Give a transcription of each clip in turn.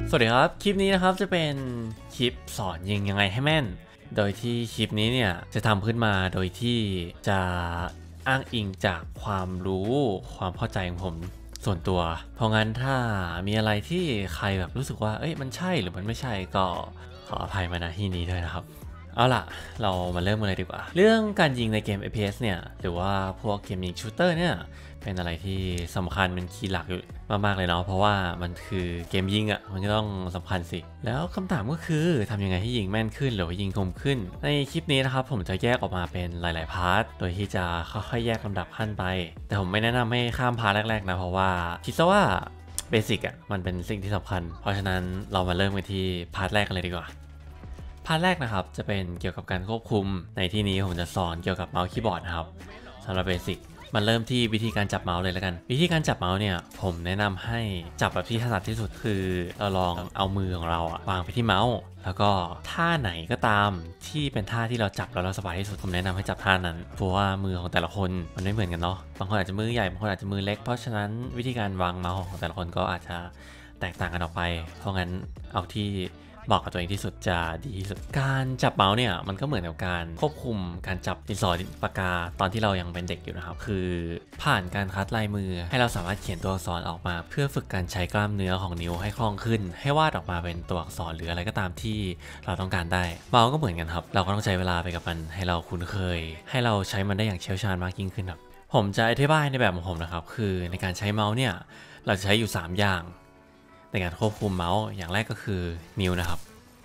สวัสดีครับคลิปนี้นะครับจะเป็นคลิปสอนยิงยังไงให้แม่นโดยที่คลิปนี้เนี่ยจะทำขึ้นมาโดยที่จะอ้างอิงจากความรู้ความเข้าใจของผมส่วนตัวเพราะงั้นถ้ามีอะไรที่ใครแบบรู้สึกว่าเอ้ยมันใช่หรือมันไม่ใช่ก็ขออภัยมาณที่นี้ด้วยนะครับเอาล่ะเรามาเริ่มกันเลยดีกว่าเรื่องการยิงในเกม FPS เนี่ยหรือว่าพวกเกมยิงชูตเตอร์เนี่ยเป็นอะไรที่สำคัญเป็นคีย์หลักอยู่มากๆเลยเนาะเพราะว่ามันคือเกมยิงมันก็ต้องสำคัญสิแล้วคำถามก็คือทำยังไงให้ยิงแม่นขึ้นหรือว่ายิงคมขึ้นในคลิปนี้นะครับผมจะแยกออกมาเป็นหลายๆพาร์ทโดยที่จะค่อยๆแยกลำดับขั้นไปแต่ผมไม่แนะนำให้ข้ามพาร์ทแรกๆนะเพราะว่าคิดซะว่าเบสิกมันเป็นสิ่งที่สำคัญเพราะฉะนั้นเรามาเริ่มกันที่พาร์ทแรกกันเลยดีกว่าพาร์ทแรกนะครับจะเป็นเกี่ยวกับการควบคุมในที่นี้ผมจะสอนเกี่ยวกับเมาส์คีย์บอร์ดนะครับสำหรับเบสิกมันเริ่มที่วิธีการจับเมาส์เลยแล้วกันวิธีการจับเมาส์เนี่ยผมแนะนำให้จับแบบที่ถนัดที่สุดคือเราลองเอามือของเราวางไปที่เมาส์แล้วก็ท่าไหนก็ตามที่เป็นท่าที่เราจับแล้วเราสบายที่สุดผมแนะนำให้จับท่านั้นเพราะว่ามือของแต่ละคนมันไม่เหมือนกันเนาะบางคนอาจจะมือใหญ่บางคนอาจจะมือเล็กเพราะฉะนั้นวิธีการวางเมาส์ของแต่ละคนก็อาจจะแตกต่างกันออกไปเพราะงั้นเอาที่เหมาะกับตัวเองที่สุดจะดีที่สุดการจับเมาส์เนี่ยมันก็เหมือนกับการควบคุมการจับดินสอปากกาตอนที่เรายังเป็นเด็กอยู่นะครับคือผ่านการคัดลายมือให้เราสามารถเขียนตัวอักษรออกมาเพื่อฝึกการใช้กล้ามเนื้อของนิ้วให้คล่องขึ้นให้วาดออกมาเป็นตัวอักษรหรืออะไรก็ตามที่เราต้องการได้เมาส์ก็เหมือนกันครับเราก็ต้องใช้เวลาไปกับมันให้เราคุ้นเคยให้เราใช้มันได้อย่างเชี่ยวชาญมากยิ่งขึ้นครับผมจะอธิบายในแบบของผมนะครับคือในการใช้เมาส์เนี่ยเราจะใช้อยู่3อย่างในการควบคุมเมาส์อย่างแรกก็คือนิ้วนะครับ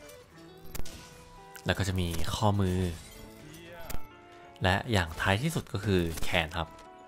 แล้วก็จะมีข้อมือและอย่างท้ายที่สุดก็คือแขนครับ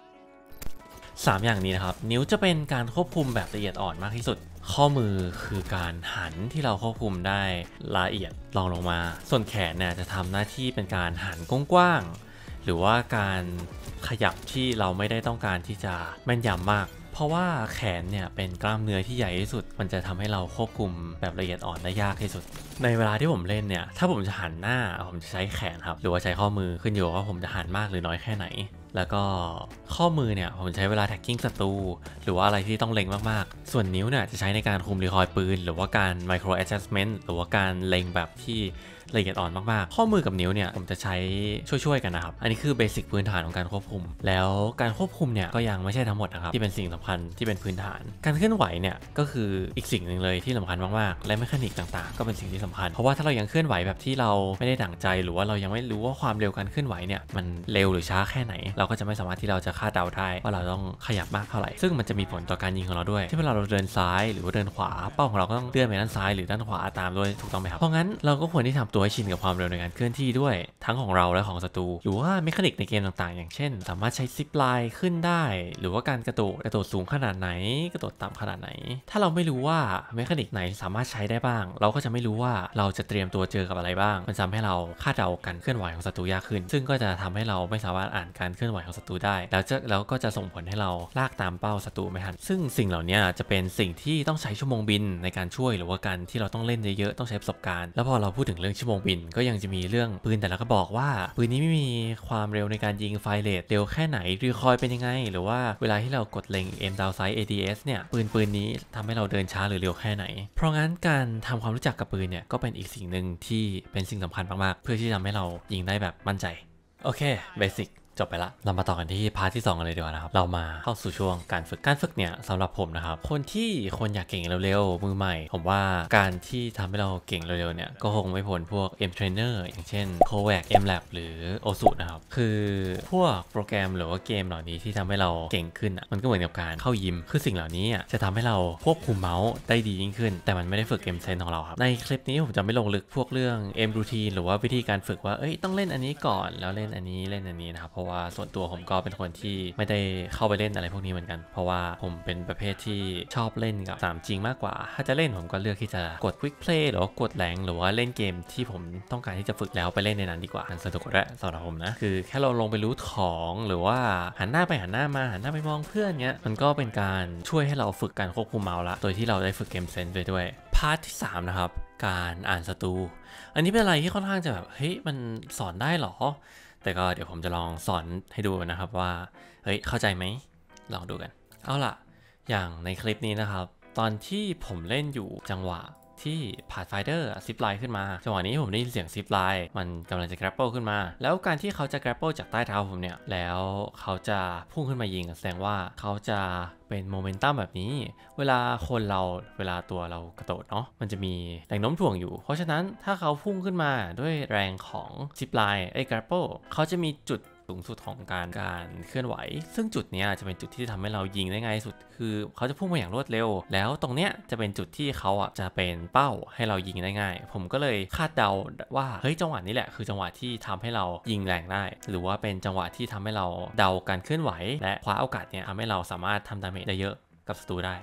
3อย่างนี้นะครับนิ้วจะเป็นการควบคุมแบบละเอียดอ่อนมากที่สุดข้อมือคือการหันที่เราควบคุมได้ละเอียดรองลงมาส่วนแขนเนี่ยจะทำหน้าที่เป็นการหันกว้างๆหรือว่าการขยับที่เราไม่ได้ต้องการที่จะแม่นยำมากเพราะว่าแขนเนี่ยเป็นกล้ามเนื้อที่ใหญ่ที่สุดมันจะทำให้เราควบคุมแบบละเอียดอ่อนได้ยากที่สุดในเวลาที่ผมเล่นเนี่ยถ้าผมจะหันหน้าผมจะใช้แขนครับหรือว่าใช้ข้อมือขึ้นอยู่ว่าผมจะหันมากหรือน้อยแค่ไหนแล้วก็ข้อมือเนี่ยผมใช้เวลาแท็กกิ้งศัตรูหรือว่าอะไรที่ต้องเล็งมากๆส่วนนิ้วเนี่ยจะใช้ในการคุมรีคอยล์ปืนหรือว่าการไมโครแอดจัสเมนต์หรือว่าการเล็งแบบที่ละเอียดอ่อนมากๆข้อมือกับนิ้วเนี่ยผมจะใช้ช่วยๆกันนะครับอันนี้คือเบสิกพื้นฐานของการควบคุมแล้วการควบคุมเนี่ยก็ยังไม่ใช่ทั้งหมดนะครับที่เป็นสิ่งสำคัญที่เป็นพื้นฐานการเคลื่อนไหวเนี่ยก็คืออีกสิ่งหนึ่งเลยที่สำคัญมากๆและเมคานิกต่างๆก็เป็นสิ่งที่สำคัญเพราะว่าถ้าเรายังเคลื่อนไหวแบบที่เราไม่ได้ดั่งใจหรือว่าเรายังไม่รู้ว่าความเร็วการเคลื่อนไหวเนี่ยมันเร็วหรือช้าแค่ไหนเราก็จะไม่สามารถที่เราจะคาดเดาได้ว่าเราต้องขยับมากเท่าไหร่ซึ่งมันจะมีผลต่อการยิงของเราด้วยที่เวลาเราเดินซ้ายหรือว่าเดินขวาเป้าของเราก็ต้องเลื่อนไปด้านซ้ายหรือด้านขวาตามด้วยถูกต้องไหมครับเพราะงั้นเราก็ควรที่ทำตัวให้ชินกับความเร็วในการเคลื่อนที่ด้วยทั้งของเราและของศัตรูหรือว่าเมคานิกในเกมต่างๆอย่างเช่นสามารถใช้ซิปไลน์ขึ้นได้หรือว่าการกระโดดสูงขนาดไหนกระโดดต่ำขนาดไหนถ้าเราไม่รู้ว่าเมคานิกไหนสามารถใช้ได้บ้างเราก็จะไม่รู้ว่าเราจะเตรียมตัวเจอกับอะไรบ้างมันทำให้เราคาดเดาการเคลื่อนไหวของศัตรูยากขึ้นซึ่งก็จะทำให้เราไม่สามารถอ่านการเคลื่อนไหวของศัตรูได้แล้วก็จะส่งผลให้เราลากตามเป้าศัตรูไม่ทันซึ่งสิ่งเหล่านี้จะเป็นสิ่งที่ต้องใช้ชั่วโมงบินในการช่วยหรือว่าการที่เราต้องเล่นเยอะๆต้องใช้ประสบการณ์แล้วพอเราพูดถึงเรื่องชั่วโมงบินก็ยังจะมีเรื่องปืนแต่ละกระบอกว่าปืนนี้ไม่มีความเร็วในการยิงไฟเรทเร็วแค่ไหนรีคอยเป็นยังไงหรือว่าเวลาที่เรากดเล็ง aim down sight ADS เนี่ยปืนนี้ทำให้เราเดินช้าหรือเร็วแค่ไหนเพราะงั้นการทำความรู้จักกับปืนเนี่ยก็เป็นอีกสิ่งหนึ่งที่เป็นสิ่งสำคัญมากๆเพื่อที่จะทำให้เรายิงได้แบบมั่นใจโอเคเบสิกจบไปละเรามาต่อกันที่พาร์ทที่2กันเลยดีกว่านะครับเรามาเข้าสู่ช่วงการฝึกเนี่ยสำหรับผมนะครับคนอยากเก่งเร็วๆมือใหม่ผมว่าการที่ทำให้เราเก่งเร็วๆเนี่ยก็คงไม่พ้นพวก M Trainer อย่างเช่น Kovac MLab หรือ OSU นะครับคือพวกโปรแกรมหรือว่าเกมเหล่านี้ที่ทำให้เราเก่งขึ้นมันก็เหมือนกับการเข้ายิมคือสิ่งเหล่านี้จะทำให้เราควบคุมเมาส์ได้ดียิ่งขึ้นแต่มันไม่ได้ฝึก M Sense ของเราครับในคลิปนี้ผมจะไม่ลงลึกพวกเรื่อง M Routine หรือว่าวิธีการฝึกว่าต้องเล่นอันนี้ก่อนแล้วเล่นอันนี้นะครับเพราะว่าส่วนตัวผมก็เป็นคนที่ไม่ได้เข้าไปเล่นอะไรพวกนี้เหมือนกันเพราะว่าผมเป็นประเภทที่ชอบเล่นกับสามจริงมากกว่าถ้าจะเล่นผมก็เลือกที่จะกด Quick Play หรือว่ากดแรงหรือว่าเล่นเกมที่ผมต้องการที่จะฝึกแล้วไปเล่นในนั้นดีกว่าสนุกกว่าด้วยสำหรับผมนะคือแค่เราลงไปรูทของหรือว่าหันหน้าไปหันหน้ามาหันหน้าไปมองเพื่อนเงี้ยมันก็เป็นการช่วยให้เราฝึกการควบคุมเมาส์ละโดยที่เราได้ฝึกเกมเซนส์ด้วยพาร์ทที่3นะครับการอ่านศัตรูอันนี้เป็นอะไรที่ค่อนข้างจะแบบเฮ้ยมันสอนได้หรอแต่ก็เดี๋ยวผมจะลองสอนให้ดูนะครับว่าเข้าใจไหมลองดูกันเอาล่ะอย่างในคลิปนี้นะครับตอนที่ผมเล่นอยู่จังหวะที่ผ่านไฟเดอร์ซิปไลน์ขึ้นมาจังหวะนี้ผมได้ยินเสียงซิปไลน์มันกำลังจะ grapple ขึ้นมาแล้วการที่เขาจะ grapple จากใต้เท้าผมเนี่ยแล้วเขาจะพุ่งขึ้นมายิงแสดงว่าเขาจะเป็นโมเมนตัมแบบนี้เวลาตัวเรากระโดดเนาะมันจะมีแรงโน้มถ่วงอยู่เพราะฉะนั้นถ้าเขาพุ่งขึ้นมาด้วยแรงของซิปไลน์grapple เขาจะมีจุดสูงสุดของการเคลื่อนไหวซึ่งจุดนี้จะเป็นจุดที่ทำให้เรายิงได้ง่ายสุดคือเขาจะพุ่งมาอย่างรวดเร็วแล้วตรงเนี้ยจะเป็นจุดที่เขาจะเป็นเป้าให้เรายิงได้ง่ายผมก็เลยคาดเดาว่าเฮ้ยจังหวะนี้แหละคือจังหวะที่ทำให้เรายิงแรงได้หรือว่าเป็นจังหวะที่ทำให้เราเดาการเคลื่อนไหวและคว้าโอกาสเนี่ยทำให้เราสามารถทำดาเมจได้เยอะกับศัตรูได้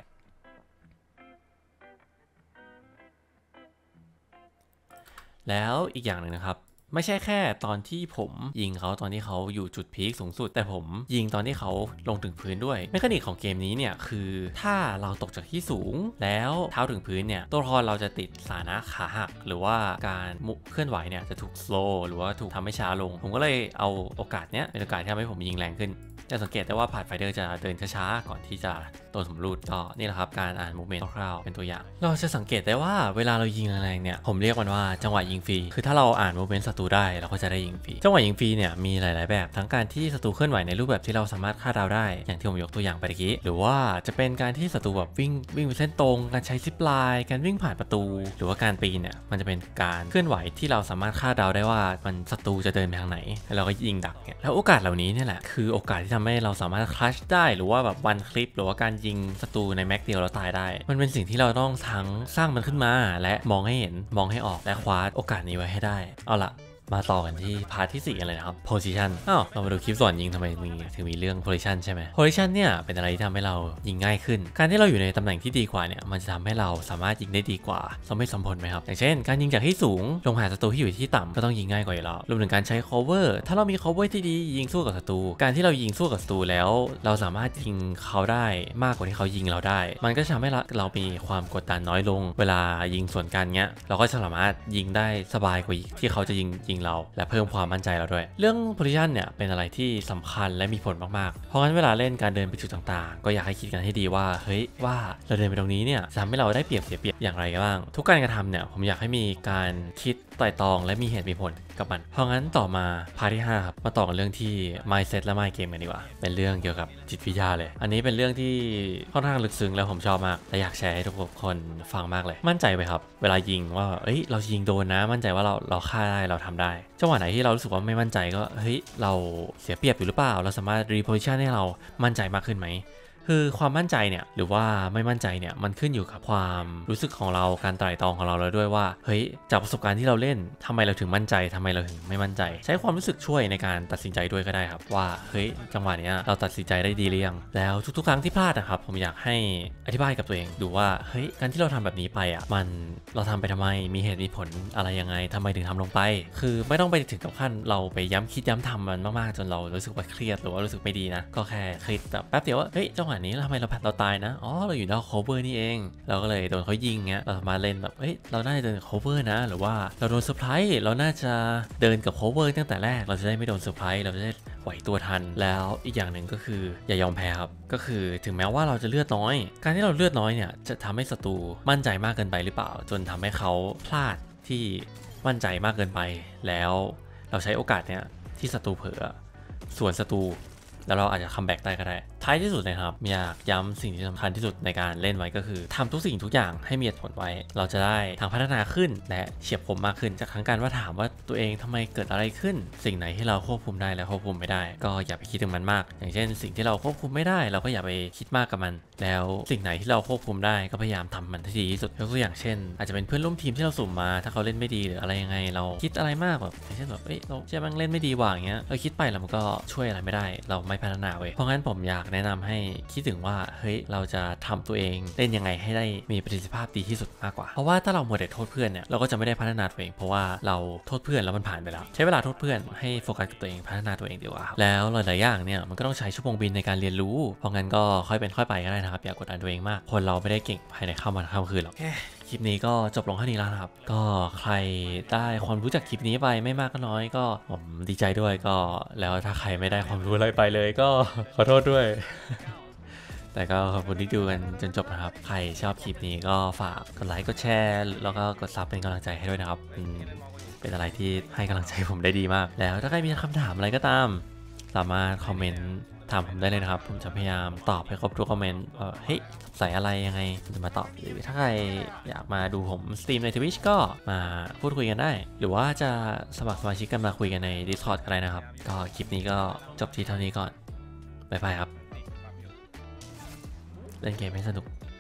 แล้วอีกอย่างหนึ่งนะครับไม่ใช่แค่ตอนที่ผมยิงเขาตอนที่เขาอยู่จุดพีคสูงสุดแต่ผมยิงตอนที่เขาลงถึงพื้นด้วยเมคานิกของเกมนี้เนี่ยคือถ้าเราตกจากที่สูงแล้วเท้าถึงพื้นเนี่ยตัวละครเราจะติดสถานะขาหักหรือว่าการเคลื่อนไหวเนี่ยจะถูก slow หรือว่าถูกทำให้ช้าลงผมก็เลยเอาโอกาสเนี้ยเป็นโอกาสที่ทำให้ผมยิงแรงขึ้นจะสังเกตได้ว่าผ่านไฟเดอร์จะเดินช้าๆก่อนที่จะโดนสำรูดก็นี่แหละครับการอ่านมูฟเมนต์คร่าวๆเป็นตัวอย่างเราจะสังเกตได้ว่าเวลาเรายิงแรงๆเนี่ยผมเรียกมันว่าจังหวะยิงฟรีคือถ้าเราอ่านมูฟเมนต์ศัตรูได้เราก็จะได้ยิงฟรีจังหวะยิงฟรีเนี่ยมีหลายๆแบบทั้งการที่ศัตรูเคลื่อนไหวในรูปแบบที่เราสามารถคาดเดาได้อย่างที่ผมยกตัวอย่างไปเมื่อกี้หรือว่าจะเป็นการที่ศัตรูแบบวิ่งไปเส้นตรงการใช้ซิปไลน์การวิ่งผ่านประตูหรือว่าการปีนเนี่ยมันจะเป็นการเคลื่อนไหวที่เราสามารถคาดเดาได้ว่ามันศัตรูจะเดินไปทางไหนแล้วเราก็ยิงดักเนี่ยแล้วโอกาสเหล่านี้เนี่ยแหละคือโอกาสที่ทำให้เราสามารถคลัชได้หรือว่าแบบวันคลิปหรือว่าการยิงศัตรูในแม็กเดียวแล้วตายได้มันเป็นสิ่งที่เราต้องทั้งสร้างมันขึ้นมาและมองให้เห็นมองให้ออกและคว้าโอกาสนี้ไว้ให้ได้เอาล่ะมาต่อกันที่พาร์ทที่4กันเลยนะครับ position เรามาดูคลิปสอนยิงทำไมถึงมีเรื่อง position ใช่ไหม position เนี่ยเป็นอะไรที่ทำให้เรายิงง่ายขึ้นการที่เราอยู่ในตำแหน่งที่ดีกว่าเนี่ยมันจะทำให้เราสามารถยิงได้ดีกว่าสมเหตุสมผลไหมครับอย่างเช่นการยิงจากที่สูงลงหาศัตรูที่อยู่ที่ต่ำก็ต้องยิงง่ายกว่าอยู่แล้วรวมถึงการใช้ cover ถ้าเรามี cover ที่ดียิงสู้กับศัตรูการที่เรายิงสู้กับศัตรูแล้วเราสามารถยิงเขาได้มากกว่าที่เขายิงเราได้มันก็จะทำให้เรามีความกดดันน้อยลงเวลายิงสวนกันเงี้ยเราก็จะสามารถยิงได้สบายกว่าที่เขาจะยิงเราและเพิ่มความมั่นใจเราด้วยเรื่อง position เนี่ยเป็นอะไรที่สำคัญและมีผลมากๆเพราะงั้นเวลาเล่นการเดินไปจุดต่างๆก็อยากให้คิดกันให้ดีว่าเฮ้ยว่าเราเดินไปตรงนี้เนี่ยทำให้เราได้เปรียบเสียเปรียบอย่างไรบ้างทุกการกระทำเนี่ยผมอยากให้มีการคิดไตร่ตรองและมีเหตุมีผลกับมันเพราะงั้นต่อมาพาร์ทที่5ครับมาต่อกันเรื่องที่ mindset และ mind game กันดีกว่าเป็นเรื่องเกี่ยวกับจิตวิทยาเลยอันนี้เป็นเรื่องที่ค่อนข้างลึกซึ้งแล้วผมชอบมากและอยากแชร์ให้ทุกคนฟังมากเลยมั่นใจไปครับเวลายิงว่าเอ้ยเรายิงโดนนะมั่นใจว่าเราฆ่าได้เราทำได้จังหวะไหนที่เรารู้สึกว่าไม่มั่นใจก็เฮ้ยเราเสียเปรียบอยู่หรือเปล่าเราสามารถ reposition ให้เรามั่นใจมากขึ้นไหมคือความมั่นใจเนี่ยหรือว่าไม่มั่นใจเนี่ยมันขึ้นอยู่กับความรู้สึกของเราการไตร่ตรองของเราแล้วด้วยว่าเฮ้ยจากประสบการณ์ที่เราเล่นทำไมเราถึงมั่นใจทำไมเราถึงไม่มั่นใจใช้ความรู้สึกช่วยในการตัดสินใจด้วยก็ได้ครับว่าเฮ้ยจังหวะนี้เราตัดสินใจได้ดีหรือยังแล้วทุกๆครั้งที่พลาดนะครับผมอยากให้อธิบายกับตัวเองดูว่าเฮ้ยการที่เราทำแบบนี้ไปเราทำไปทำไมมีเหตุมีผลอะไรยังไงทำไมถึงทำลงไปคือไม่ต้องไปถึงกับขั้นเราไปย้ำคิดย้ำทำมันมากๆจนเรารู้สึกว่าเครียดหรือว่ารู้สึกไม่ดีนะก็แค่คิดแบบแป๊บเดียวว่าเฮ้ยจังหวะนี้ทำไมเราตายนะอ๋อเราอยู่นอก cover นี่เองเราก็เลยโดนเขายิงเงี้ยเราสามารถเล่นแบบเฮ้ยเราน่าจะเดิน cover นะหรือว่าเราโดนเซอร์ไพรส์เราน่าจะเดินกับ cover ตั้งแต่แรกเราจะได้ไม่โดนเซอร์ไพรส์เราจะได้ไหวตัวทันแล้วอีกอย่างหนึ่งก็คืออย่ายอมแพ้ครับก็คือถึงแม้ว่าเราจะเลือดน้อยการที่เราเลือดน้อยเนี่ยจะทำให้ศัตรูมั่นใจมากเกินไปหรือเปล่าจนทำให้เขาพลาดที่มั่นใจมากเกินไปแล้วเราใช้โอกาสเนี้ยที่ศัตรูเผลอส่วนศัตรูแล้วเราอาจจะคัมแบ็กได้ก็ได้ท้ายที่สุดนะครับอยากย้ำสิ่งที่สำคัญที่สุดในการเล่นไว้ก็คือทำทุกสิ่งทุกอย่างให้มีเหตุผลไว้เราจะได้ทางพัฒนาขึ้นและเฉียบคมมากขึ้นจากครั้งการว่าถามว่าตัวเองทำไมเกิดอะไรขึ้นสิ่งไหนที่เราควบคุมได้และควบคุมไม่ได้ก็อย่าไปคิดถึงมันมากอย่างเช่นสิ่งที่เราควบคุมไม่ได้เราก็อย่าไปคิดมากกับมันแล้วสิ่งไหนที่เราควบคุมได้ก็พยายามทำมันให้ดีที่สุดยกตัวอย่างเช่นอาจจะเป็นเพื่อนร่วมทีมที่เราสุ่มมาถ้าเขาเล่นไม่ดีหรืออะไรยังไงเราคิดอะไรมากแบบอย่างเช่นแบบเราจะมันเล่นไม่ดีว่างเงี้ยเราคิดไปแล้วมันก็ช่วยอะไรไม่ได้เราไม่พัฒนาเพราะงั้นผมอยากแนะนำให้คิดถึงว่าเฮ้ยเราจะทำตัวเองเล่นยังไงให้ได้มีประสิทธิภาพดีที่สุดมากกว่าเพราะว่าถ้าเรามัวแต่โทษเพื่อนเนี่ยเราก็จะไม่ได้พัฒนาตัวเองเพราะว่าเราโทษเพื่อนแล้วมันผ่านไปแล้วใช้เวลาโทษเพื่อนให้โฟกัสกับตัวเองพัฒนาตัวเองดีกว่าแล้วหลายๆอย่างเนี่ยมันก็ต้องใช้ชั่วโมงบินในการเรียนรู้เพราะงั้นก็ค่อยเป็นค่อยไปก็ได้นะครับอย่ากดดันตัวเองมากคนเราไม่ได้เก่งภายในค่ำวันค่ำคืนหรอกคลิปนี้ก็จบลงเท่านี้แล้วนะครับก็ใครได้ความรู้จากคลิปนี้ไปไม่มากก็น้อยก็ผมดีใจด้วยก็แล้วถ้าใครไม่ได้ความรู้อะไรไปเลยก็ขอโทษด้วยแต่ก็ขอบคุณที่ดูกันจนจบนะครับใครชอบคลิปนี้ก็ฝากกดไลค์กดแชร์แล้วก็กดซับเป็นกำลังใจให้ด้วยนะครับเป็นอะไรที่ให้กำลังใจผมได้ดีมากแล้วถ้าใครมีคำถามอะไรก็ตามสามารถคอมเมนต์ถามผมได้เลยนะครับผมจะพยายามตอบให้ครบทุกคอมเมนต์เฮ้ยใส่อะไรยังไงจะมาตอบหรือถ้าใครอยากมาดูผมสตรีมใน Twitch ก็มาพูดคุยกันได้หรือว่าจะสมัครสมาชิกกันมาคุยกันใน Discord ก็ได้นะครับก็คลิปนี้ก็จบที่เท่านี้ก่อนบ๊ายบายครับเล่นเกมให้สนุก